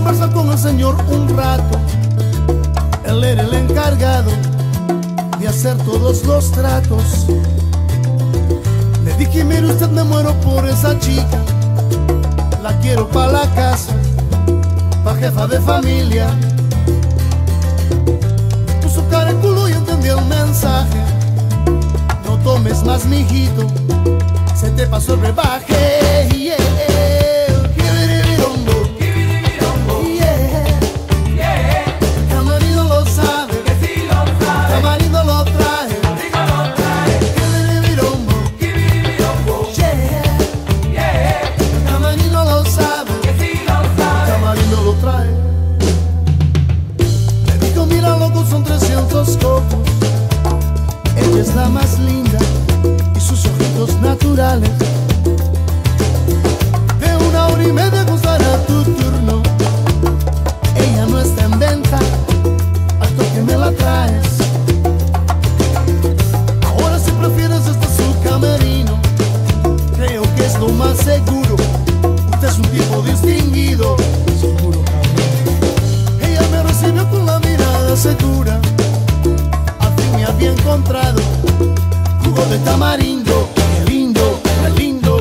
conversar con el señor un rato. Él era el encargado de hacer todos los tratos. Le dije, mire usted, me muero por esa chica, la quiero pa' la casa, pa' jefa de familia. Puso cara en culo y entendí el mensaje. No tomes más, mijito, se te pasó el brebaje. Yeah. Ella es la más linda y sus ojitos naturales. De 1 hora y media costará tu turno. Ella no está en venta, al toque me la traes. Ahora si prefieres este su camerino, creo que es lo más seguro. Usted es un tipo distinguido, seguro. Ella me recibió con la mirada segura. Me había encontrado jugo de tamarindo. Qué lindo, qué lindo.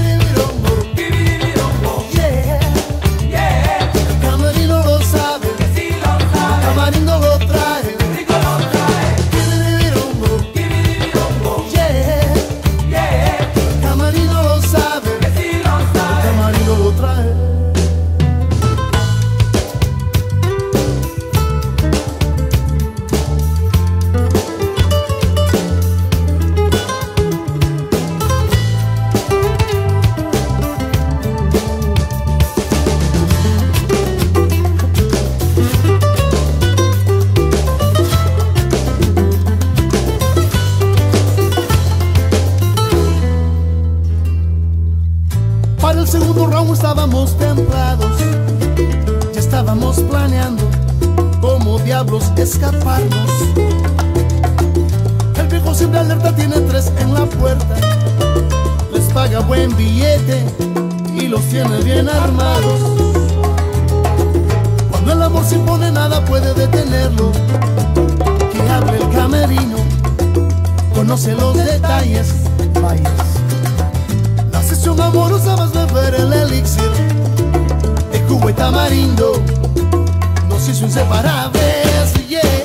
Yeah, yeah. El camarino lo sabe, que sí lo sabe. El tamarindo lo trae, rico lo trae. Yeah, yeah. El camarino lo sabe, que sí lo sabe. El tamarindo lo trae. Para el segundo round estábamos templados, ya estábamos planeando cómo diablos escaparnos. El viejo siempre alerta, tiene 3 en la puerta, les paga buen billete y los tiene bien armados. Cuando el amor se impone nada puede detenerlo. Que hable el camerino, conoce los detalles, vayas. Sesión amorosa, vas a beber el elixir de jugo y tamarindo, nos hizo inseparables, yeah.